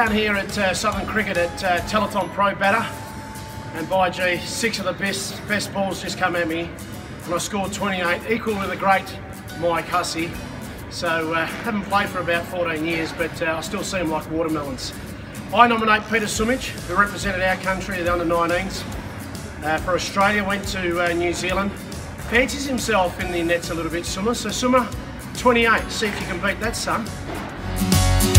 down here at Southern Cricket at Telethon Pro Batter, and by gee, 6 of the best balls just come at me, and I scored 28, equal to the great Hussey. So haven't played for about 14 years, but I still see them like watermelons. I nominate Peter Sumich, who represented our country at the under-19s. For Australia, went to New Zealand. Fancies himself in the nets a little bit, Summer. So Summer, 28. See if you can beat that, son.